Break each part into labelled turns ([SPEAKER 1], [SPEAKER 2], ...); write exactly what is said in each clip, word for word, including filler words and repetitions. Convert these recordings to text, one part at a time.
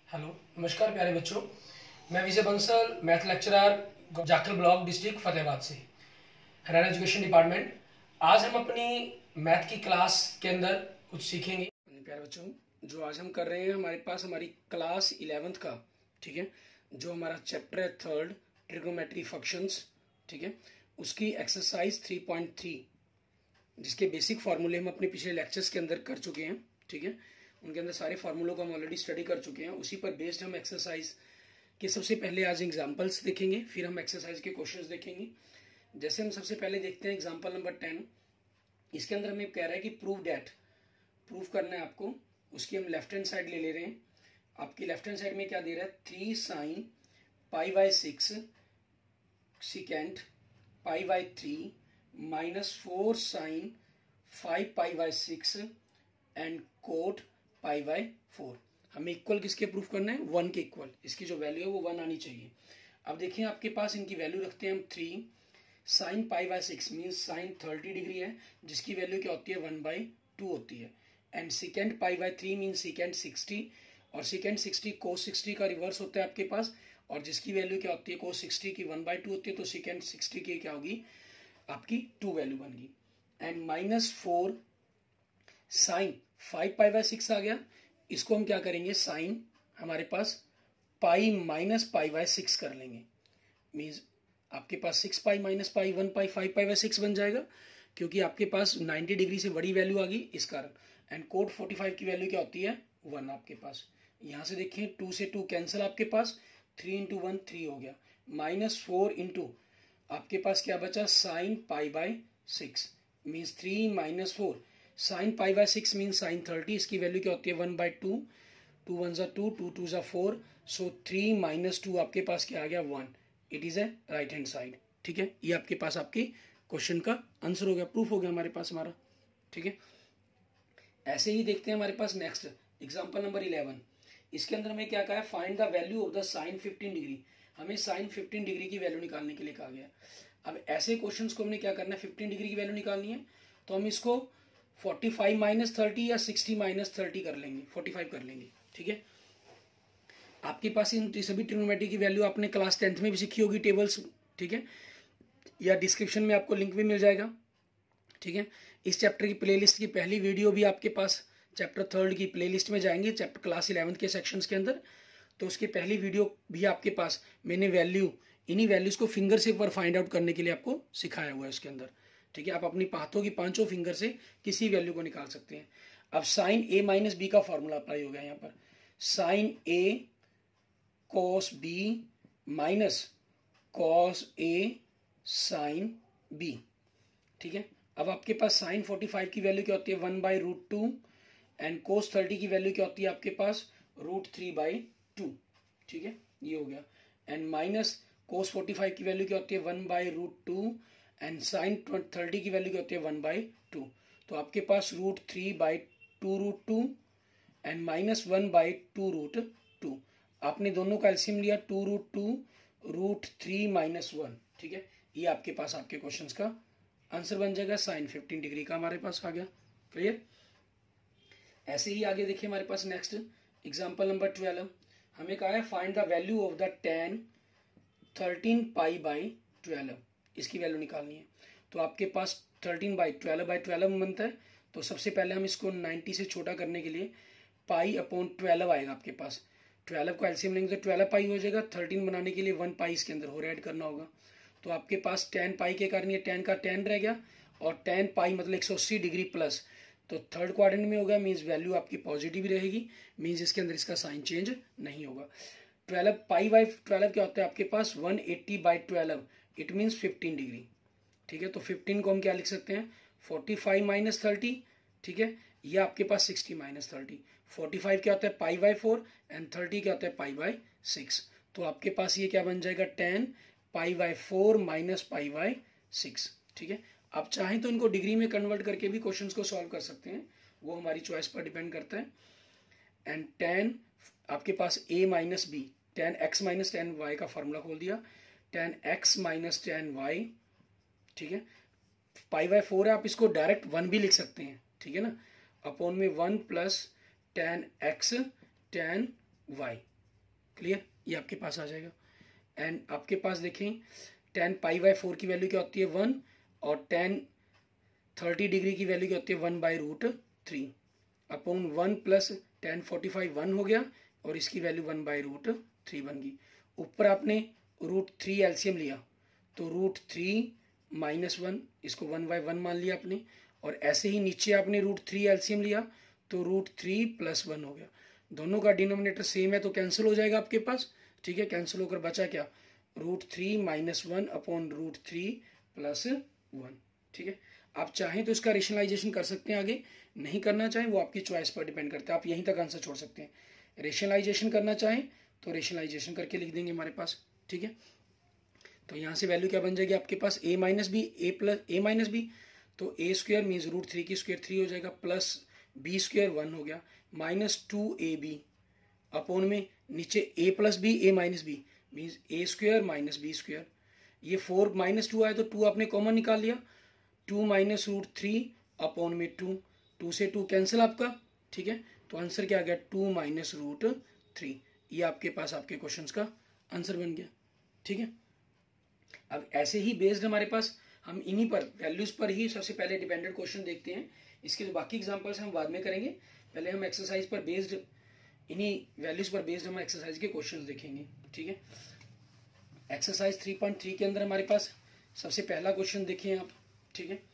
[SPEAKER 1] Hello, नमस्कार प्यारे बच्चों। मैं Vijay Bansal, math lecturer, Jakhal block, district Fatehabad से, हरियाणा एजुकेशन डिपार्टमेंट। आज हम अपनी मैथ की क्लास के अंदर कुछ सीखेंगे। प्यारे बच्चों, जो आज हम कर रहे हैं, हमारे पास हमारी क्लास इलेवेंथ का, ठीक है, जो हमारा चैप्टर है थर्ड, ट्रिग्नोमेट्री फंक्शंस, ठीक है, उसकी एक्सरसाइज थ्री पॉइंट थ्री, जिसके बेसिक फार्मूले हम अपने पिछले लेक्चर्स के अंदर कर चुके हैं, ठीक है। उनके अंदर सारे फार्मूलों को हम ऑलरेडी स्टडी कर चुके हैं। उसी पर बेस्ड हम एक्सरसाइज के सबसे पहले आज एग्जांपल्स देखेंगे, फिर हम एक्सरसाइज के क्वेश्चंस देखेंगे। जैसे हम सबसे पहले देखते हैं एग्जांपल नंबर टेन। इसके अंदर हमें कह रहा है कि प्रूव डैट, प्रूव करना है आपको। उसकी हम लेफ्ट हैंड साइड ले ले रहे हैं। आपकी लेफ्ट हैंड साइड में क्या दे रहा है, three sine pi by six secant pi by three minus four sine five pi by six and cot pi by four. हमें इक्वल किसके प्रूफ करना है, वन के इक्वल। इसकी जो वैल्यू है वो वन आनी चाहिए। अब देखिए आपके पास इनकी वैल्यू रखते हैं हम three sine pi by six means sine thirty degree है, जिसकी वैल्यू क्या होती है, वन बाई टू होती है। And secant pi by three means secant sixty, और सिकेंड सिक्सटी कोस सिक्सटी का रिवर्स होता है आपके पास, और जिसकी वैल्यू क्या होती है, कोस सिक्सटी की वन बाई टू होती है, तो सिकेंड सिक्सटी की क्या होगी, आपकी टू वैल्यू बन गई। And minus four sine five pi by six आ गया। इसको हम क्या करेंगे, साइन हमारे पास pi minus pi by six कर लेंगे। मीन्स आपके पास six pi minus pi one pi five pi by six बन जाएगा, क्योंकि आपके पास नाइन्टी डिग्री से बड़ी वैल्यू आ गई इस कारण। एंड कोट फोर्टी फाइव की वैल्यू क्या होती है, वन आपके पास। यहाँ से देखिए टू से टू कैंसिल, आपके पास थ्री इंटू वन थ्री हो गया, माइनस फोर इंटू आपके पास क्या बचा, sine pi by six means three minus four, sine pi by six mean sine thirty. इसकी वैल्यू क्या होती है, one by two, two one जा टू, टू टू जा four, so three minus two आपके पास क्या आ गया, one. It is a right hand side, ठीक है। ये आपके पास आपकी क्वेश्चन का आंसर हो गया, प्रूफ हो गया हमारे पास हमारा, ठीक है। ऐसे ही देखते हैं हमारे पास नेक्स्ट एग्जाम्पल नंबर इलेवन। इसके अंदर हमें क्या कहा है, find the value of the sine fifteen degree. हमें साइन फिफ्टीन डिग्री की वैल्यू निकालने के लिए कहा गया। अब ऐसे क्वेश्चंस को हमने क्या करना है, फिफ्टीन डिग्री की वैल्यू निकालनी है, तो हम इसको फोर्टी फाइव माइनस थर्टी या सिक्सटी माइनस थर्टी कर लेंगे, फोर्टी फाइव कर लेंगे, ठीक है। आपके पास इन सभी ट्रिग्नोमेट्री की वैल्यू आपने क्लास टेंथ में भी सीखी होगी, टेबल्स, ठीक है, या डिस्क्रिप्शन में आपको लिंक भी मिल जाएगा, ठीक है। इस चैप्टर की प्लेलिस्ट की पहली वीडियो भी आपके पास चैप्टर थर्ड की प्लेलिस्ट में जाएंगे, चैप्टर क्लास इलेवंथ के सेक्शंस के अंदर। तो उसकी पहली वीडियो भी आपके पास मैंने वैल्यू, इन्हीं वैल्यूज को फिंगर से पर फाइंड आउट करने के लिए आपको सिखाया हुआ है उसके अंदर, ठीक है। आप अपनी पाथों की पांचों फिंगर से किसी वैल्यू को निकाल सकते हैं। अब साइन ए माइनस बी का फॉर्मूला अप्लाई हो गया यहाँ पर, sine A cos B minus cos A sine B, ठीक है। अब आपके पास साइन फोर्टी फाइव की वैल्यू क्या होती है, one by root two, and cos thirty की वैल्यू क्या होती है आपके पास, रूट थ्री बाई टू, ठीक है, ये हो गया। And minus cos forty five की वैल्यू क्या होती है, one by root two, and sine thirty की वैल्यू क्या होती है, वन बाई टू। तो आपके पास root three by two root two and minus one by two root two. आपने दोनों का एलसीएम लिया, two root two root three minus one, ठीक है। ये आपके पास आपके क्वेश्चंस का आंसर बन जाएगा, साइन फिफ्टीन डिग्री का हमारे पास आ गया, क्लियर। ऐसे ही आगे देखिए हमारे पास नेक्स्ट एग्जांपल नंबर ट्वेल्व। हमें कहा है find the value of the tan thirteen pi by twelve. इसकी वैल्यू निकालनी है। तो आपके पास thirteen by twelve by twelve बनता है। तो सबसे पहले हम इसको नाइन्टी से छोटा करने के लिए पाई अपॉन ट्वेल्व आएगा आपके पास। ट्वेल्व का एलसीएम लेंगे तो ट्वेल्व पाई हो जाएगा। थर्टीन बनाने के लिए वन पाई इसके अंदर और ऐड करना होगा। तो आपके पास टेन पाई के कारण ये टेन का टेन रह गया, और टेन पाई मतलब एक सौ अस्सी डिग्री प्लस, तो थर्ड क्वाड्रेंट में होगा, मीन्स वैल्यू आपकी पॉजिटिव रहेगी, मीन्स इसके अंदर इसका साइन चेंज नहीं होगा। ट्वेल्व पाई बाई ट्वेल्व क्या होता है आपके पास, one eighty by twelve, it means fifteen degree, ठीक है। तो फिफ्टीन को हम क्या लिख सकते हैं, फोर्टी फाइव माइनस थर्टी, ठीक है, या आपके पास sixty minus thirty. Forty five क्या होता है, pi by four, and thirty क्या होता है, पाई बाई सिक्स। तो आपके पास ये क्या बन जाएगा, tan pi by four minus pi by six, ठीक है। आप चाहें तो इनको डिग्री में कन्वर्ट करके भी क्वेश्चंस को सॉल्व कर सकते हैं, वो हमारी चॉइस पर डिपेंड करता है। एंड टेन आपके पास A minus B, tan x minus tan Y का फॉर्मूला खोल दिया, tan x minus tan Y, ठीक है। पाई बाय फोर है, आप इसको डायरेक्ट वन भी लिख सकते हैं, ठीक है ना, अपॉन में one plus tan X tan Y, clear, ये आपके पास आ जाएगा। एंड आपके पास देखें टेन पाई बाई फोर की वैल्यू क्या होती है वन, और टेन थर्टी डिग्री की वैल्यू क्या होती है one by root three upon one plus tan forty five one हो गया, और इसकी value one by root three बन गई। ऊपर आपने रूट थ्री एलसीएम लिया तो रूट थ्री माइनस वन, इसको वन बाई वन मान लिया आपने, और ऐसे ही नीचे आपने रूट थ्री एलसीएम लिया तो रूट थ्री प्लस वन हो गया। दोनों का डिनोमिनेटर सेम है तो कैंसिल हो जाएगा आपके पास, ठीक है। कैंसिल होकर बचा क्या, root three minus one upon root three plus one, ठीक है। आप चाहें तो इसका रेशनलाइजेशन कर सकते हैं, आगे नहीं करना चाहें वो आपकी चॉइस पर डिपेंड करता है, आप यहीं तक आंसर छोड़ सकते हैं। रेशनलाइजेशन करना चाहें तो रेशनलाइजेशन करके लिख देंगे हमारे पास, ठीक है। तो यहाँ से वैल्यू क्या बन जाएगी आपके पास A minus B, A plus A minus B, तो A square means root three की स्क्वायर थ्री हो जाएगा, प्लस बी स्क्वायर वन हो गया, minus two A B upon में नीचे A plus B A minus B means A square minus B square. ये four minus two आया तो टू आपने कॉमन निकाल लिया, two minus root three upon में टू, टू से टू कैंसिल आपका, ठीक है। तो आंसर क्या आ गया, टू माइनस रूट थ्री। ये आपके पास आपके क्वेश्चन का आंसर बन गया, ठीक है। अब ऐसे ही बेस्ड हमारे पास हम इन्हीं पर वैल्यूज पर ही सबसे पहले डिपेंडेंट क्वेश्चन देखते हैं, इसके जो बाकी एग्जांपल्स हम बाद में करेंगे। पहले हम एक्सरसाइज पर बेस्ड, इन्हीं वैल्यूज पर बेस्ड हम एक्सरसाइज के क्वेश्चंस देखेंगे, ठीक है। एक्सरसाइज थ्री पॉइंट थ्री के अंदर हमारे पास सबसे पहला क्वेश्चन देखिए आप, ठीक है।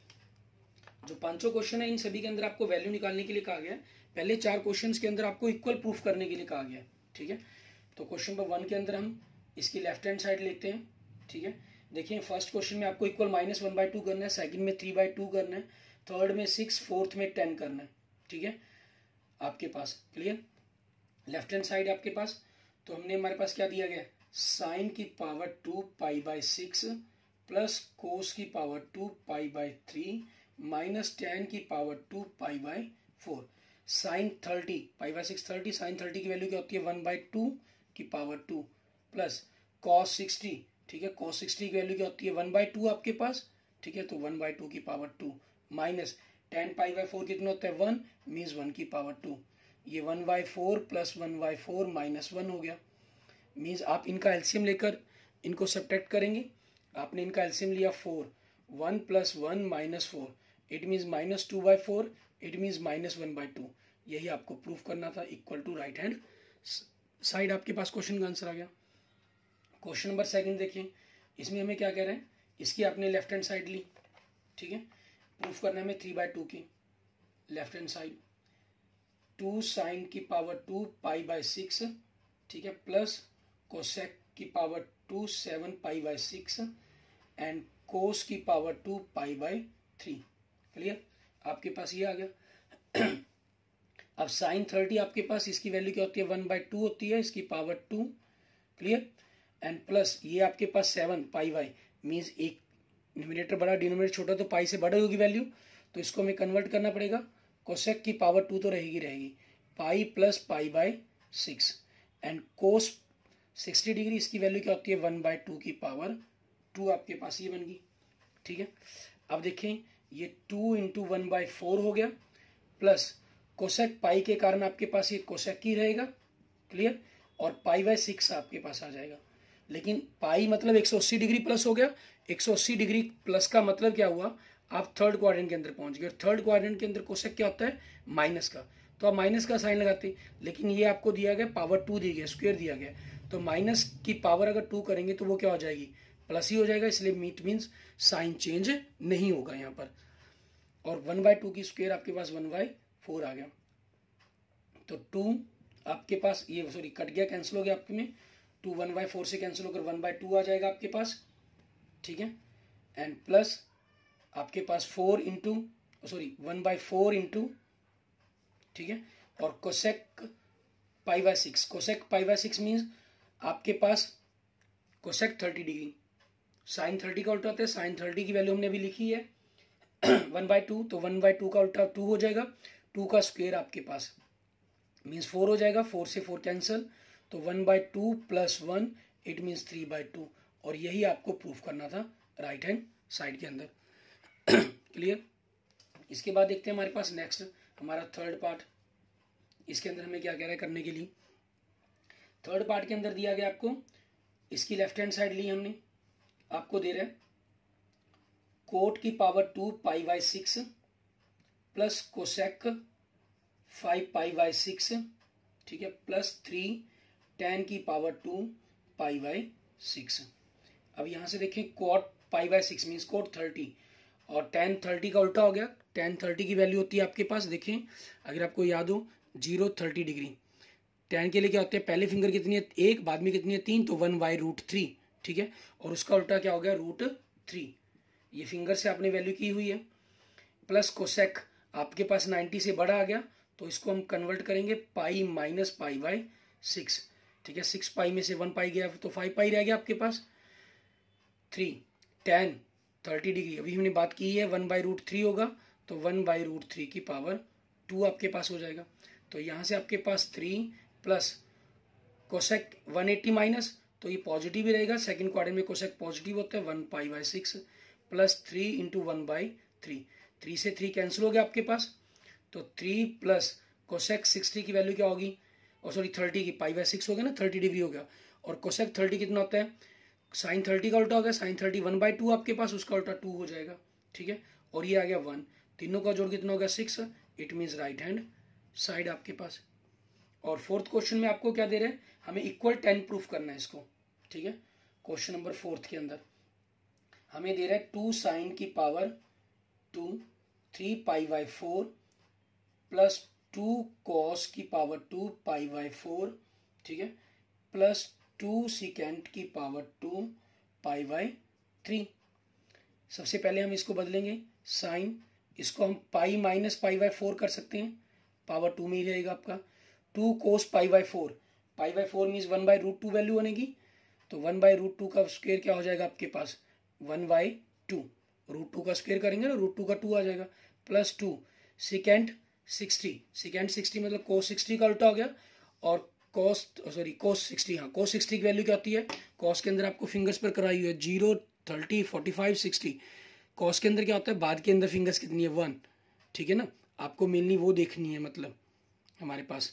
[SPEAKER 1] जो पांचों क्वेश्चन है इन सभी के अंदर आपको वैल्यू निकालने के लिए कहा गया है। पहले चार क्वेश्चंस के अंदर आपको इक्वल प्रूफ करने के लिए कहा गया है, ठीक है। तो क्वेश्चन नंबर वन के अंदर हम इसकी लेफ्ट हैंड साइड लेते हैं, ठीक है। देखिए फर्स्ट क्वेश्चन में आपको equal minus one by two करना है, सेकंड में थ्री बाई टू करना है, थर्ड में सिक्स, फोर्थ में टेन करना है, ठीक है आपके पास, क्लियर। लेफ्ट हैंड साइड आपके पास, तो हमने हमारे पास क्या दिया गया, साइन की power two pi by six plus cos की power two pi by three minus tan की power two pi by four. Sine thirty pi by six thirty, sine thirty की वैल्यू क्या होती है वन बाई टू की power two plus cos sixty, ठीक है। Cos sixty की value क्या होती है वन बाई टू आपके पास, ठीक है। तो वन बाई टू की power two minus tan pi by four कितना होता है वन, मीन्स वन की पावर टू। ये one by four plus one by four minus one हो गया, मीन्स आप इनका एलसीएम लेकर इनको सब्ट्रैक्ट करेंगे। आपने इनका एलसीएम लिया four, one plus one minus four, it means minus two by four, it means minus one by two. यही आपको प्रूफ करना था, equal to right hand side आपके पास क्वेश्चन का आंसर आ गया। क्वेश्चन नंबर सेकंड देखिए, इसमें हमें क्या कह रहे हैं, इसकी आपने लेफ्ट हैंड साइड ली, ठीक है। प्रूफ करना है हमें थ्री बाई टू की left hand side, two sine की power two pi by six, ठीक है, प्लस कोसेक की power two seven pi by six and cos की power two pi by three, clear. आपके पास ये आ गया। अब साइन थर्टी आपके पास, इसकी वैल्यू क्या होती है वन बाई टू होती है, इसकी power two, clear. And plus ये आपके पास सेवन पाई बाई, मीन्स एक न्यूमरेटर बड़ा डिनोमिनेटर छोटा, तो पाई से बड़ा होगी वैल्यू, तो इसको हमें कन्वर्ट करना पड़ेगा। कोसेक की पावर टू तो रहेगी रहेगी, pi plus pi by six and cos sixty degree, इसकी वैल्यू क्या होती है वन बाई टू की पावर टू, आपके पास ये बन गई, ठीक है। अब देखें ये two into one by four हो गया, प्लस कोसेक पाई के कारण आपके पास ये कोसेक की रहेगा, क्लियर, और पाई बाई सिक्स आपके पास आ जाएगा। लेकिन पाई मतलब एक सौ अस्सी डिग्री प्लस हो गया, एक सौ अस्सी डिग्री प्लस का मतलब क्या हुआ, आप थर्ड क्वाड्रेंट के अंदर पहुंच गए। थर्ड क्वाड्रेंट के अंदर कोसेक क्या होता है माइनस का, तो आप माइनस का साइन लगाते, लेकिन ये आपको दिया गया पावर टू दी गया, स्क्वायर दिया गया, तो माइनस की पावर अगर टू करेंगे तो वो क्या हो जाएगी प्लस ही हो जाएगा, इसलिए मीट मीन्स साइन चेंज नहीं होगा यहाँ पर। और वन बाई टू की स्क्वायर आपके पास वन बाई फोर आ गया, तो टू आपके पास ये सॉरी कट गया, कैंसिल हो गया आपके में, टू वन बाई फोर से कैंसिल होकर वन बाई टू आ जाएगा आपके पास, ठीक है। एंड प्लस आपके पास four into sorry one by four into, ठीक है, और cosec pi by six, cosec pi by six means आपके पास cosec thirty degree, sine thirty का उल्टा होता है, साइन थर्टी की वैल्यू हमने अभी लिखी है वन बाई टू, तो वन बाई टू का उल्टा टू हो जाएगा, टू का स्क्वायर आपके पास मीन्स फोर हो जाएगा, फोर से फोर कैंसिल, तो one by two plus one it means three by two, और यही आपको प्रूफ करना था राइट हैंड साइड के अंदर, क्लियर। इसके बाद देखते हैं हमारे पास नेक्स्ट हमारा थर्ड पार्ट, इसके अंदर हमें क्या कह रहा है करने के लिए, थर्ड पार्ट के अंदर दिया गया आपको, इसकी लेफ्ट हैंड साइड ली हमने, आपको दे रहा है कोट की power two pi by six plus cosec five pi by six, ठीक है, प्लस थ्री टेन की power two pi by six. अब यहां से देखें cot pi by six means cot thirty, और टेन थर्टी का उल्टा हो गया। टेन थर्टी की वैल्यू होती है आपके पास, देखें अगर आपको याद हो जीरो थर्टी डिग्री। टेन के लिए क्या होता है, पहले फिंगर कितनी है एक, बाद में कितनी है तीन, तो वन बाई रूट थ्री, ठीक है, और उसका उल्टा क्या हो गया रूट थ्री। ये फिंगर से आपने वैल्यू की हुई है। प्लस कोसेक आपके पास नाइन्टी से बड़ा आ गया, तो इसको हम कन्वर्ट करेंगे pi minus pi by six, ठीक है, सिक्स पाई में से वन पाई गया तो फाइव पाई रह गया आपके पास। थ्री टेन थर्टी डिग्री अभी हमने बात की है, वन बाई रूट थ्री होगा, तो वन बाई रूट थ्री की पावर टू आपके पास हो जाएगा। तो यहाँ से आपके पास three plus cosec one eighty minus, तो ये पॉजिटिव ही रहेगा, सेकंड क्वाड्रेंट में कोसेक पॉजिटिव होता है, one pi by six plus three into one by three, three से थ्री कैंसिल हो गया आपके पास, तो थ्री प्लस कोसेक सिक्सटी की वैल्यू क्या होगी, और सॉरी थर्टी की पाई बाई सिक्स हो गया ना, थर्टी डिग्री हो गया, और कोसेक थर्टी कितना होता है, साइन थर्टी का उल्टा हो गया, sine thirty one by two आपके पास, उसका उल्टा टू हो जाएगा, ठीक है, और ये आ गया वन, तीनों का जोड़ कितना हो गया six, it means right hand side आपके पास। और फोर्थ क्वेश्चन में आपको क्या दे रहे हैं, हमें इक्वल टेन प्रूफ करना है इसको, ठीक है। क्वेश्चन नंबर फोर्थ के अंदर हमें दे रहा है टू साइन की power two three pi by four plus two cos की power two pi by four, ठीक है, प्लस टू सिकेंट की power two pi by three. सबसे पहले हम इसको बदलेंगे साइन, इसको हम pi minus pi by four कर सकते हैं, पावर टू में ही रहेगा आपका। Two cos pi by four, pi by four means one by root two value बनेगी, तो वन बाई रूट टू का स्क्वेयर क्या हो जाएगा आपके पास, one by two, root two का स्क्वेयर करेंगे ना, रूट टू का टू आ जाएगा, plus two secant sixty, secant sixty मतलब कोस सिक्सटी का उल्टा हो गया, और कॉस सॉरी कोस सिक्सटी, हाँ कोस सिक्सटी की वैल्यू क्या होती है, कॉस के अंदर आपको फिंगर्स पर कराई हुई है zero thirty forty five sixty, cos के अंदर क्या होता है बाद के अंदर फिंगर्स कितनी है वन, ठीक है ना, आपको मेनली वो देखनी है मतलब हमारे पास।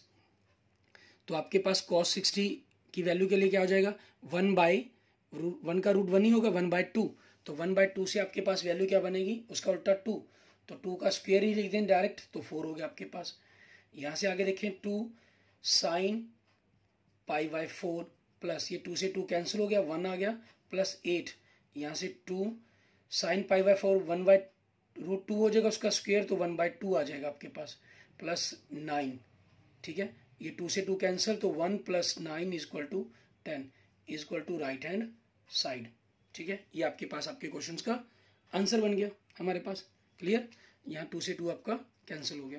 [SPEAKER 1] तो आपके पास कॉस सिक्सटी की वैल्यू के लिए क्या हो जाएगा, वन बाई वन का रूट वन ही होगा, वन बाई टू, तो वन बाई टू से आपके पास वैल्यू क्या बनेगी, उसका उल्टा टू, तो टू का स्क्वेयर ही लिख दें डायरेक्ट, तो फोर हो गया आपके पास। यहाँ से आगे देखें two sine pi by four plus ये टू से टू कैंसिल हो गया, वन आ गया, प्लस एट, यहाँ से two sine pi by four one by root two हो जाएगा उसका स्क्वेयर, तो वन बाई टू आ जाएगा आपके पास, प्लस नाइन, ठीक है, ये टू से टू कैंसिल, तो one plus nine is equal to ten is equal to right hand side, ठीक है। ये आपके पास आपके क्वेश्चन का आंसर बन गया हमारे पास, क्लियर। यहाँ टू से टू आपका कैंसिल हो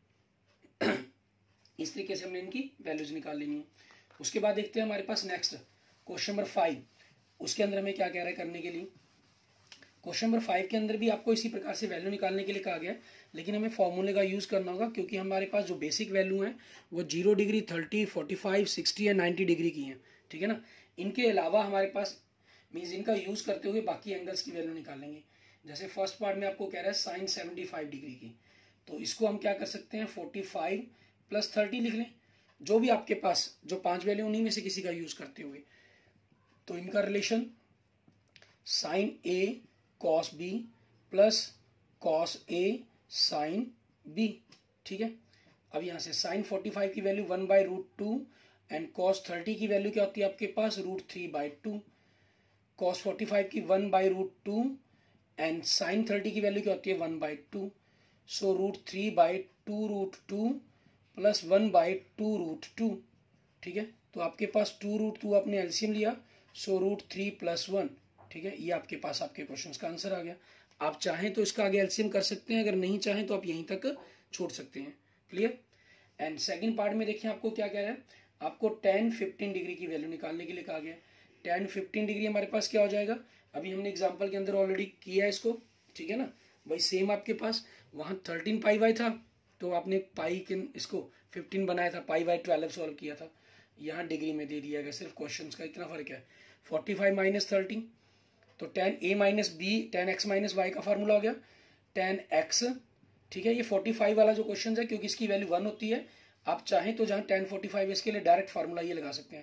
[SPEAKER 1] गया। इस तरीके से हमने इनकी वैल्यूज निकाल लेनी है। उसके बाद देखते हैं हमारे पास नेक्स्ट क्वेश्चन नंबर फाइव, उसके अंदर हमें क्या कह रहा है करने के लिए। क्वेश्चन नंबर फाइव के अंदर भी आपको इसी प्रकार से वैल्यू निकालने के लिए कहा गया है, लेकिन हमें फॉर्मूले का यूज करना होगा, क्योंकि हमारे पास जो बेसिक वैल्यू है वो zero degree thirty forty five sixty या नाइन्टी डिग्री की है, ठीक है ना। इनके अलावा हमारे पास मीन्स इनका यूज करते हुए बाकी एंगल्स की वैल्यू निकालेंगे। जैसे फर्स्ट पार्ट में आपको कह रहा है साइन सेवेंटी फाइव डिग्री की, तो इसको हम क्या कर सकते हैं फोर्टी फाइव प्लस थर्टी लिख लें, जो भी आपके पास जो पांच वैल्यू उन्हीं में से किसी का यूज करते हुए। तो इनका relation sine A cos B plus cos A sine B, ठीक है। अब यहां से साइन फोर्टी फाइव की value one by root two and cos thirty की वैल्यू क्या होती है आपके पास root three by two, cos forty five की one by root two and sine thirty की वैल्यू क्या होती है one by two, so root three by two root two plus one by two root two, ठीक है। तो आपके पास टू रूट टू आपने एलसीएम लिया, so root three plus one, ठीक है। ये आपके पास आपके क्वेश्चन का आंसर आ गया। आप चाहें तो इसका आगे एलसीएम कर सकते हैं, अगर नहीं चाहें तो आप यहीं तक छोड़ सकते हैं, क्लियर। एंड सेकंड पार्ट में देखिए आपको क्या कह रहा है, आपको टेन फिफ्टीन डिग्री की वैल्यू निकालने के लिए कहा गया। टेन फिफ्टीन डिग्री हमारे पास क्या हो जाएगा, अभी हमने एग्जाम्पल के अंदर ऑलरेडी किया है इसको, ठीक है ना। भाई सेम आपके पास वहां थर्टीन पाई बाई था, तो आपने पाई के इसको फिफ्टीन बनाया था, पाई बाई ट्वेल्व सॉल्व किया था, यहाँ डिग्री में दे दिया गया, सिर्फ क्वेश्चन का इतना फर्क है। फोर्टी फाइव माइनस थर्टी, तो tan A minus B tan x minus y का फार्मूला हो गया टेन एक्स, ठीक है। ये फोर्टी फाइव वाला जो क्वेश्चन है, क्योंकि इसकी वैल्यू वन होती है, आप चाहें तो जहां टेन फोर्टी फाइव इसके लिए डायरेक्ट फार्मूला ये लगा सकते हैं,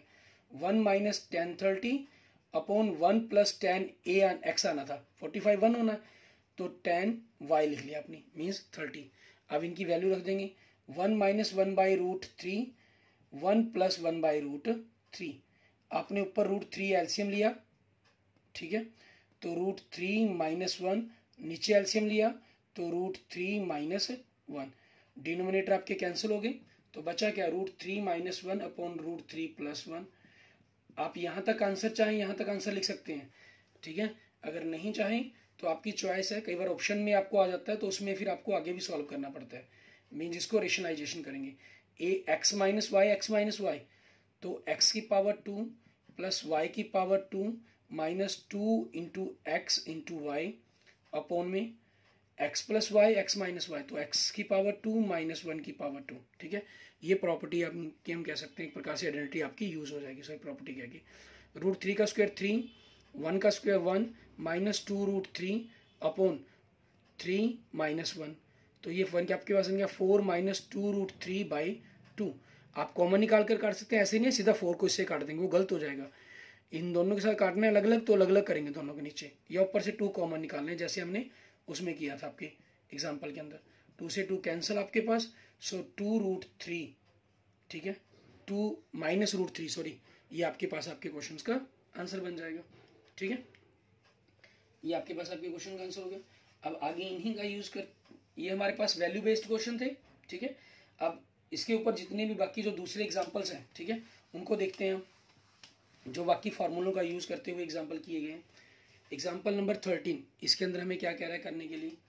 [SPEAKER 1] one minus tan thirty upon one plus tan A x आना था, फोर्टी फाइव वन होना है, तो टेन वाई लिख लिया आपने, मीन्स थर्टी। अब इनकी वैल्यू रख देंगे, one minus one by root three, one plus one by root three. आपने ऊपर रूट थ्री एलसीएम लिया, ठीक है, तो रूट थ्री माइनस वन, नीचे एलसीएम लिया तो root three minus one, denominator आपके कैंसिल हो गए, तो बचा क्या, root three minus one upon root three plus one. आप यहाँ तक आंसर चाहें यहाँ तक आंसर लिख सकते हैं, ठीक है। अगर नहीं चाहें तो आपकी चॉइस है, कई बार ऑप्शन में आपको आ जाता है तो उसमें फिर आपको आगे भी सॉल्व करना पड़ता है, मीन जिसको रेशनलाइजेशन करेंगे। A x minus y, x minus y, तो एक्स की पावर टू प्लस वाई की power two minus two into x into y upon में x plus y, x minus y, तो x की पावर टू माइनस वन की power two, ठीक है। ये प्रॉपर्टी आप की हम कह सकते हैं, एक प्रकार से आइडेंटिटी आपकी यूज हो जाएगी, सॉरी प्रॉपर्टी कह के। रूट थ्री का स्क्वायर थ्री, वन का square one, minus two root three upon three minus one, तो ये वन के आपके पास गया four minus two root three by two. आप कॉमन निकाल कर काट सकते हैं, ऐसे नहीं सीधा फोर को इससे काट देंगे, वो गलत हो जाएगा। इन दोनों के साथ काटना है अलग अलग, तो अलग अलग करेंगे दोनों के नीचे, या ऊपर से टू कॉमन निकालने, जैसे हमने उसमें किया था आपके एग्जाम्पल के अंदर। टू से टू कैंसिल आपके पास, सो टू रूट थ्री, ठीक है, two minus root three, sorry, ये आपके पास आपके क्वेश्चन का आंसर बन जाएगा, ठीक है। ये आपके पास आपके क्वेश्चन का आंसर हो गया। अब आगे इन्हीं का यूज कर, ये हमारे पास वैल्यू बेस्ड क्वेश्चन थे, ठीक है। अब इसके ऊपर जितने भी बाकी जो दूसरे एग्जाम्पल्स हैं, ठीक है, उनको देखते हैं, जो बाकी फार्मूलों का यूज करते हुए एग्जाम्पल किए गए हैं। एग्जाम्पल नंबर थर्टीन, इसके अंदर हमें क्या कह रहा है करने के लिए,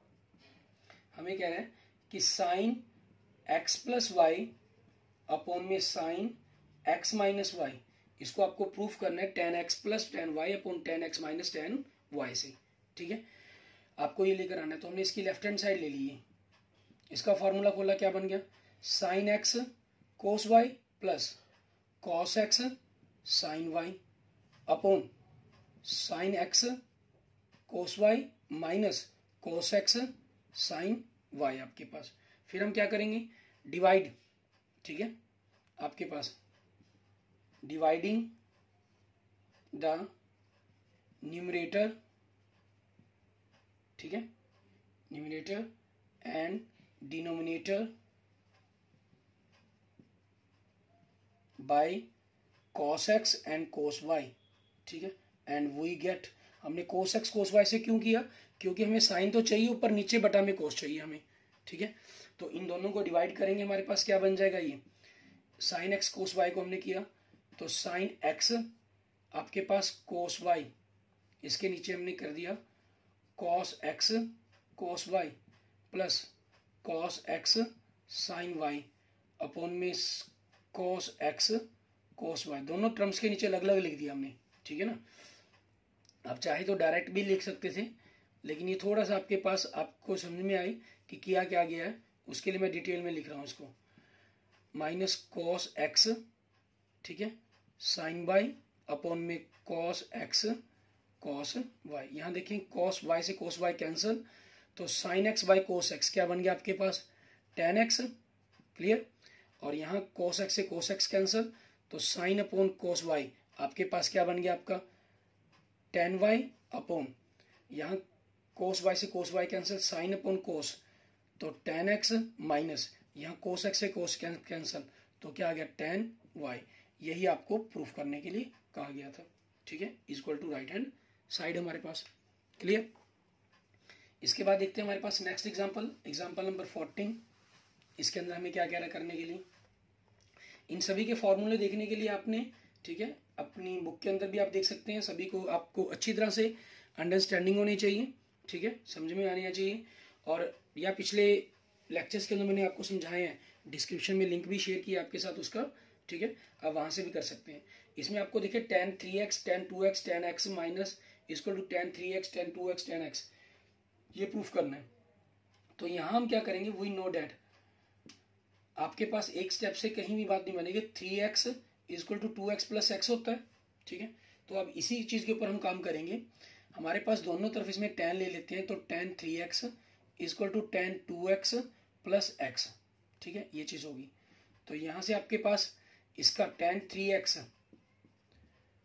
[SPEAKER 1] हमें कह रहा है कि sine x plus y upon में साइन एक्स माइनस वाई, इसको आपको प्रूफ करना है tan x plus tan y upon tan x minus tan y से, ठीक है। आपको ये लेकर आना है, तो हमने इसकी लेफ्ट हैंड साइड ले ली है, इसका फॉर्मूला खोला, क्या बन गया, sine x cos y plus cos x sine y upon sine x cos y minus cos x sine y आपके पास। फिर हम क्या करेंगे, डिवाइड, ठीक है, आपके पास डिवाइडिंग द न्यूमरेटर, ठीक है, numerator and denominator by cos x and cos y, ठीक है, एंड वी गेट, हमने cos x cos y से क्यों किया, क्योंकि हमें साइन तो चाहिए ऊपर, नीचे बटा में cos चाहिए हमें, ठीक है। तो इन दोनों को डिवाइड करेंगे, हमारे पास क्या बन जाएगा, ये साइन एक्स कोस वाई को हमने किया, तो साइन एक्स आपके पास कोस वाई, इसके नीचे हमने कर दिया cos x cos y plus cos x sine y upon में कॉस एक्स कोस वाई, दोनों टर्म्स के नीचे अलग अलग लिख दिया हमने, ठीक है ना। आप चाहे तो डायरेक्ट भी लिख सकते थे, लेकिन ये थोड़ा सा आपके पास आपको समझ में आई कि किया क्या गया है, उसके लिए मैं डिटेल में लिख रहा हूँ इसको, माइनस कॉस एक्स, ठीक है, साइन वाई अपॉन में कॉस एक्स कॉस वाई। यहाँ देखिए कॉस वाई से कॉस वाई कैंसिल, तो sine x by cos x क्या बन गया आपके पास, टेन एक्स, क्लियर। और यहाँ कॉस एक्स से कॉस एक्स कैंसिल, तो साइन अपॉन कोस वाई आपके पास क्या बन गया आपका, टेन वाई अपॉन, यहाँ कोस वाई से cos y cancel, sine upon cos, तो टेन एक्स माइनस, यहाँ कोस एक्स से कोस कैंसिल, तो क्या आ गया टेन वाई। यही आपको प्रूफ करने के लिए कहा गया था, ठीक है, equal to right hand side हमारे पास, क्लियर। इसके बाद देखते हैं हमारे पास next example, example number fourteen. इसके अंदर हमें क्या कह रहा है करने के लिए, इन सभी के फॉर्मूले देखने के लिए आपने, ठीक है, अपनी बुक के अंदर भी आप देख सकते हैं, सभी को आपको अच्छी तरह से अंडरस्टैंडिंग होनी चाहिए, ठीक है, समझ में आनी चाहिए। और या पिछले लेक्चर्स के अंदर मैंने आपको समझाए हैं, डिस्क्रिप्शन में लिंक भी शेयर किया आपके साथ उसका, ठीक है, आप वहाँ से भी कर सकते हैं। इसमें आपको देखिए tan three x tan two x tan x minus equal to tan three x tan two x tan x, ये प्रूफ करना है। तो यहाँ हम क्या करेंगे, वी नो डैट आपके पास एक स्टेप से कहीं भी बात नहीं बनेगी, three x equal to two x plus x होता है, ठीक है। तो अब इसी चीज़ के ऊपर हम काम करेंगे, हमारे पास दोनों तरफ इसमें टेन ले लेते हैं, तो tan three x equal to tan two x plus x, ठीक है, ये चीज़ होगी। तो यहाँ से आपके पास इसका टेन थ्री एक्स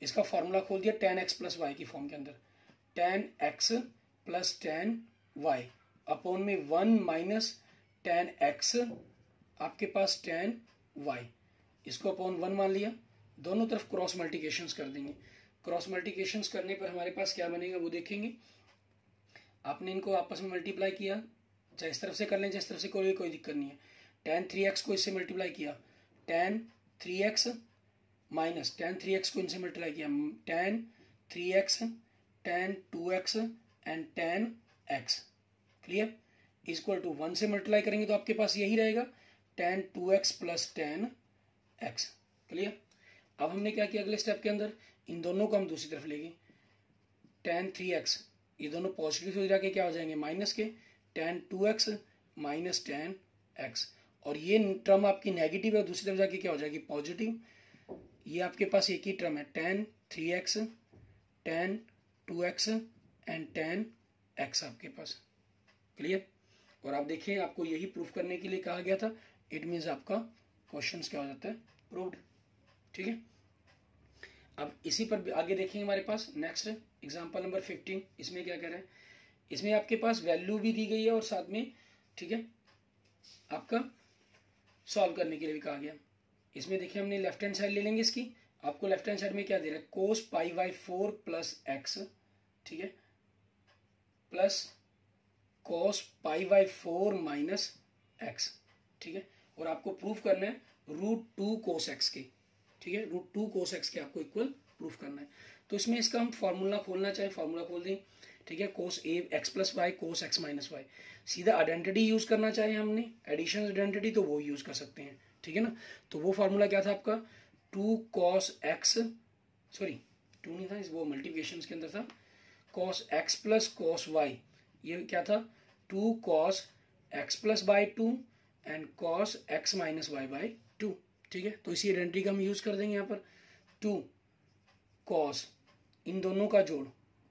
[SPEAKER 1] इसका फॉर्मूला खोल दिया टेन एक्स प्लस वाई की फॉर्म के अंदर, tan x plus tan y upon में वन माइनस टेन एक्स आपके पास टेन वाई, इसको अपॉन वन मान लिया, दोनों तरफ क्रॉस मल्टीप्लिकेशंस कर देंगे। क्रॉस मल्टीप्लिकेशंस करने पर हमारे पास क्या बनेगा वो देखेंगे। आपने इनको आपस में मल्टीप्लाई किया, चाहे इस तरफ से कर लें चाहे इस तरफ से, कोई कोई दिक्कत नहीं है। टेन थ्री एक्स को इससे मल्टीप्लाई किया, tan three x minus tan three x को इनसे मल्टीप्लाई किया, tan three x tan two x and tan x, clear, equal to one से मल्टीप्लाई करेंगे तो आपके पास यही रहेगा tan two x plus tan x, clear. अब हमने क्या किया अगले स्टेप के अंदर, इन दोनों को हम दूसरी तरफ ले गए, टेन थ्री एक्स ये दोनों पॉजिटिव हो जाके क्या हो जाएंगे माइनस के, tan two x minus tan x, और ये टर्म आपकी नेगेटिव है, दूसरी तरफ जाके क्या हो जाएगी पॉजिटिव। ये आपके पास एक ही टर्म है, tan three x tan two x and tan x आपके पास, क्लियर। और आप देखिए आपको यही प्रूफ करने के लिए कहा गया था, इट मीन्स आपका क्वेश्चंस क्या हो जाता है प्रूव्ड, ठीक है। अब इसी पर आगे देखेंगे हमारे पास नेक्स्ट एग्जांपल नंबर फिफ्टीन, इसमें क्या कह रहा है, इसमें आपके पास वैल्यू भी दी गई है और साथ में, ठीक है, आपका सॉल्व करने के लिए भी कहा गया। इसमें देखिए हमने लेफ्ट हैंड साइड ले लेंगे इसकी, आपको लेफ्ट हैंड साइड में क्या दे रहा है, cos pi by four plus x, ठीक है, plus cos pi by four minus x, ठीक है, और आपको प्रूफ करना है रूट टू कोस एक्स के, ठीक है, रूट टू कोस एक्स के आपको इक्वल प्रूफ करना है। तो इसमें इसका हम फॉर्मूला खोलना चाहे फॉर्मूला खोल दें, ठीक है, cos A x plus y cos x minus y, सीधा आइडेंटिटी यूज करना चाहे हमने एडिशन आइडेंटिटी तो वो यूज कर सकते हैं, ठीक है ना। तो वो फॉर्मूला क्या था आपका, two cos x, sorry two नहीं था, वो मल्टीप्लिकेशन के अंदर था, cos x plus cos y, ये क्या था, two cos x plus by two and cos x minus y by two, ठीक है। तो इसी आइडेंटिटी का हम यूज कर देंगे यहाँ पर, टू कॉस इन दोनों का जोड़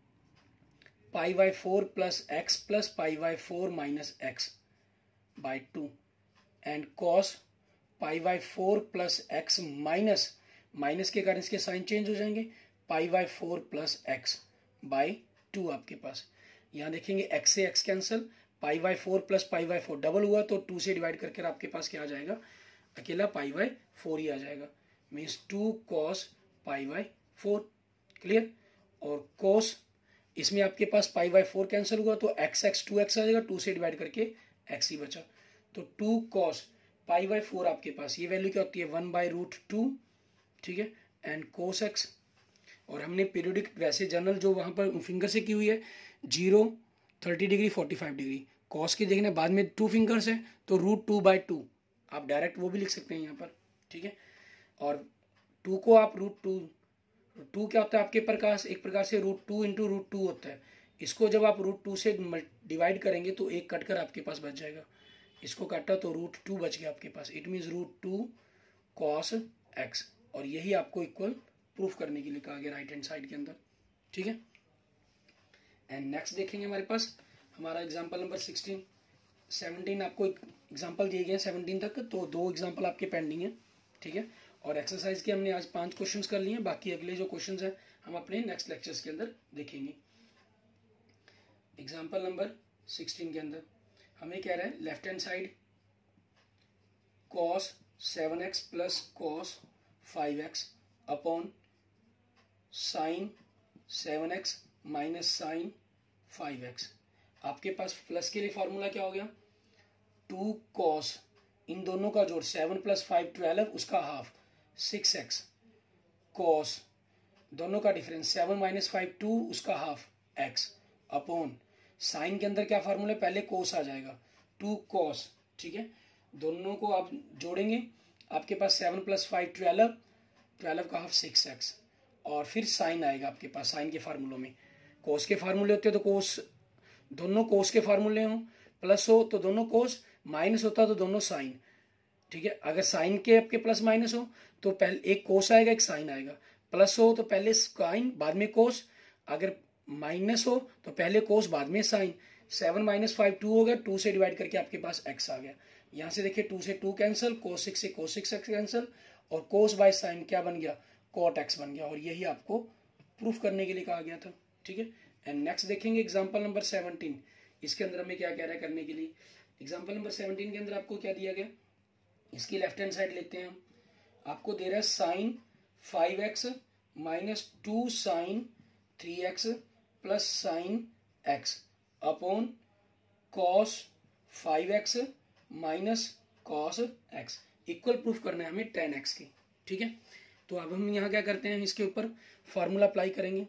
[SPEAKER 1] pi by four plus x plus pi by four minus x by two and cos pi by four plus x minus, minus के कारण इसके साइन चेंज हो जाएंगे, pi by four plus x by two आपके पास। यहाँ देखेंगे x से x cancel, pi by four plus pi by four double हुआ तो टू से डिवाइड करके आपके पास क्या आ जाएगा, अकेला पाई बाई फोर ही आ जाएगा, means two cos pi by four, clear. और कॉस इसमें आपके पास पाई बाई फोर कैंसिल हुआ तो एक्स एक्स टू एक्स आ जाएगा, टू से डिवाइड करके एक्स ही बचा, तो two cos pi by four आपके पास ये वैल्यू क्या होती है वन बाई रूट टू, ठीक है, एंड कोस एक्स। और हमने पीरियोडिक वैसे जनरल जो वहाँ पर फिंगर से की हुई है zero thirty degree forty five degree, cos की देखने बाद में टू फिंगर्स है तो रूट टू बाई टू आप डायरेक्ट वो भी लिख सकते हैं यहाँ पर, ठीक है। और टू को आप रूट टू, टू क्या होता है आपके प्रकाश एक प्रकार से root two into root two होता है, इसको जब आप रूट टू से डिवाइड करेंगे तो एक कट कर आपके पास बच जाएगा, इसको काटा तो रूट टू बच गया आपके पास, it means root two cos x, और यही आपको इक्वल प्रूफ करने के लिए कहा गया राइट हैंड साइड के अंदर, ठीक है। एंड नेक्स्ट देखेंगे हमारे पास हमारा एग्जांपल नंबर सिक्सटीन, सेवनटीन आपको एग्जांपल दिए गए हैं सेवनटीन तक, तो दो एग्जांपल आपके पेंडिंग है, ठीक है। और एक्सरसाइज के हमने आज पांच क्वेश्चंस कर लिए हैं, बाकी अगले जो क्वेश्चंस हैं हम अपने नेक्स्ट लेक्चर्स के अंदर देखेंगे। एग्जांपल नंबर सिक्सटीन के अंदर हमें कह रहा है left hand side cos seven x plus cos five x upon sine seven x minus sine five x. आपके पास प्लस के लिए फॉर्मूला क्या हो गया, टू कॉस इन दोनों का जोड़ सेवन प्लस फाइव ट्वेल्व उसका हाफ सिक्स एक्स, कॉस दोनों का difference seven minus five two उसका हाफ एक्स, अपॉन साइन के अंदर क्या फार्मूला, पहले कोस आ जाएगा टू कॉस, ठीक है, दोनों को आप जोड़ेंगे आपके पास seven plus five twelve, twelve का हाफ सिक्स एक्स, और फिर साइन आएगा आपके पास, साइन के फार्मूलों में कोस के फार्मूले होते हैं तो कोस दोनों कोस के फार्मूले हों, प्लस हो तो दोनों कोस, माइनस होता तो दोनों साइन, ठीक है। अगर साइन के आपके प्लस माइनस हो तो पहले एक कोस आएगा एक साइन आएगा, प्लस हो तो पहले साइन बाद में कोस, अगर माइनस हो तो पहले कोस बाद में sine, seven minus five two हो गया, टू से डिवाइड करके आपके पास एक्स आ गया, यहाँ से देखिए टू से टू कैंसिल, कोस सिक्स से कोस सिक्स एक्स कैंसिल, और कोस बाय साइन क्या बन गया कॉट एक्स बन गया, और यही आपको प्रूफ करने के लिए कहा गया था। ठीक है, एंड नेक्स्ट देखेंगे एग्जाम्पल नंबर सेवनटीन। इसके अंदर हमें क्या कह रहा है करने के लिए। एग्जाम्पल नंबर सेवनटीन के अंदर आपको क्या दिया गया, इसकी लेफ्ट हैंड साइड लेते हैं हम। आपको दे रहा है sine five x minus two sine three x plus sine x upon cos five x minus cos x, equal proof करना है हमें टेन एक्स की। ठीक है, तो अब हम यहाँ क्या करते हैं, इसके ऊपर फॉर्मूला अप्लाई करेंगे।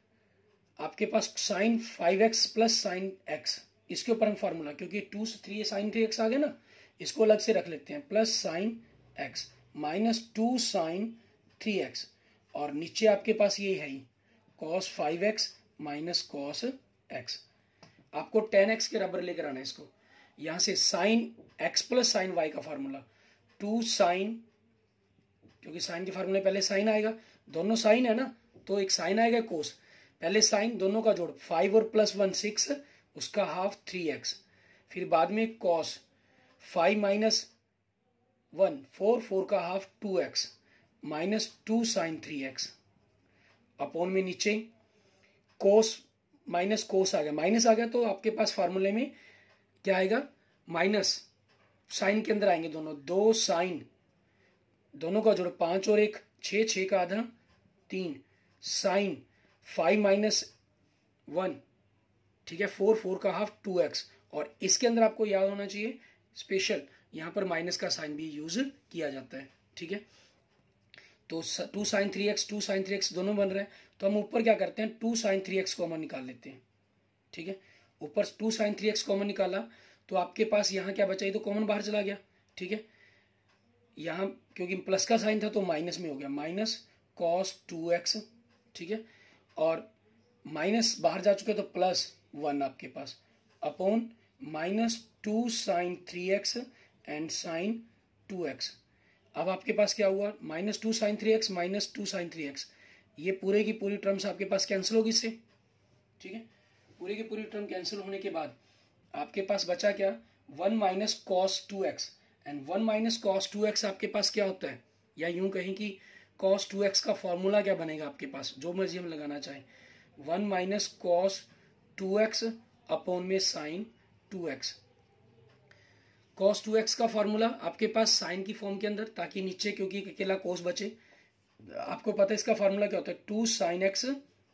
[SPEAKER 1] आपके पास sine five x plus sine x, इसके ऊपर हम फार्मूला, क्योंकि two three sine three x आ गया ना, इसको अलग से रख लेते हैं, plus sine x minus two sine three x, और नीचे आपके पास ये है ही cos five x minus cos x. आपको टेन एक्स के बराबर लेकर आना है इसको। यहां से sine x plus sine y का फार्मूला, टू साइन, क्योंकि साइन के फार्मूले पहले साइन आएगा, दोनों साइन है ना, तो एक साइन आएगा कोस, पहले साइन दोनों का जोड़, फाइव और प्लस वन सिक्स, उसका हाफ थ्री एक्स, फिर बाद में cos five minus one four, four का half two x minus two sine three x upon में नीचे कोस माइनस कोस आ गया, माइनस आ गया तो आपके पास फार्मूले में क्या आएगा, माइनस साइन के अंदर आएंगे दोनों, दो साइन, दोनों का जोड़ पांच और एक छः, छः का आधा तीन, साइन फाइव माइनस वन, ठीक है, फोर, फोर का हाफ टू एक्स, और इसके अंदर आपको याद होना चाहिए स्पेशल, यहाँ पर माइनस का साइन भी यूज किया जाता है। ठीक है, तो two sine three x two sine three x दोनों बन रहे हैं, तो हम ऊपर क्या करते हैं, two sine three x common निकाल लेते हैं। ठीक है, ऊपर two sine three x common निकाला तो आपके पास यहाँ क्या बचा, ये तो कॉमन बाहर चला गया। ठीक है, यहाँ क्योंकि प्लस का साइन था तो माइनस में हो गया, माइनस कॉस टू एक्स। ठीक है, और माइनस बाहर जा चुके तो प्लस वन आपके पास upon minus two sine three x and sine two x. अब आपके पास क्या हुआ, minus two sine three x minus two sine three x, ये पूरे की पूरी टर्म्स आपके पास कैंसिल होगी इससे। ठीक है, पूरी की पूरी टर्म कैंसिल होने के बाद आपके पास बचा क्या, one minus cos two x, and one minus cos two x आपके पास क्या होता है, या यूं कहें कि कॉस टू एक्स का फॉर्मूला क्या बनेगा आपके पास, जो मर्जी हम लगाना चाहें, one minus cos two x upon में sine two x. Cos two x का फॉर्मूला आपके पास साइन की फॉर्म के अंदर, ताकि नीचे क्योंकि अकेला कोस बचे, आपको पता है इसका फॉर्मूला क्या होता है, two sine x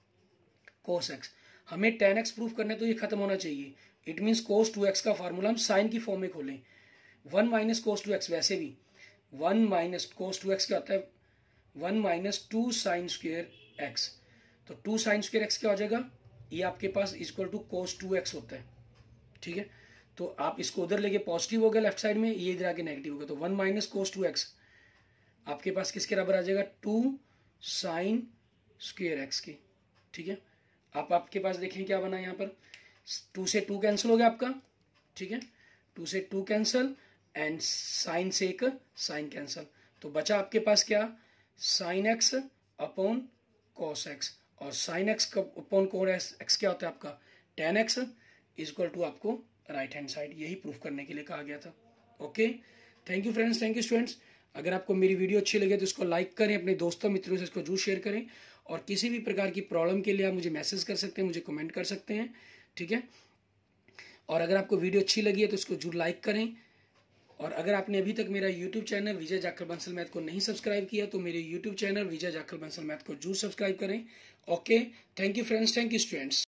[SPEAKER 1] cos x. हमें टेन एक्स प्रूफ करने तो ये खत्म होना चाहिए, it means cos two x का फॉर्मूला हम साइन की फॉर्म में खोलें। One minus cos two x, वैसे भी one minus cos two x क्या होता है, one minus two sine square x, तो टू साइन स्क्वेयर एक्स क्या हो जाएगा, ये आपके पास equal to cos two x होता है। ठीक है, तो आप इसको उधर लेके पॉजिटिव हो गया लेफ्ट साइड में, ये इधर आके नेगेटिव हो गया, तो one minus cos two x आपके पास किसके बराबर आ जाएगा, टू साइन स्क्वेयर एक्स की। ठीक है, आप आपके पास देखें क्या बना यहाँ पर, टू से टू कैंसिल हो गया आपका। ठीक है, टू से टू कैंसिल एंड साइन से एक साइन कैंसिल, तो बचा आपके पास क्या, sine x upon cos x, और sine x upon cos x क्या होता है आपका, टेन एक्स इक्वल टू आपको राइट हैंड साइड, यही प्रूफ करने के लिए कहा गया था। Okay, thank you friends, thank you students. अगर आपको मेरी वीडियो अच्छी लगे तो इसको लाइक करें, अपने दोस्तों मित्रों से इसको जरूर शेयर करें, और किसी भी प्रकार की प्रॉब्लम के लिए आप मुझे मैसेज कर सकते हैं, मुझे कमेंट कर सकते हैं। ठीक है, और अगर आपको वीडियो अच्छी लगी है तो इसको जरूर लाइक करें, और अगर आपने अभी तक मेरा YouTube channel Vijay Jakhal Bansal math को नहीं सब्सक्राइब किया तो मेरे YouTube channel Vijay Jakhal Bansal math को जरूर सब्सक्राइब करें। Okay, thank you friends, thank you students.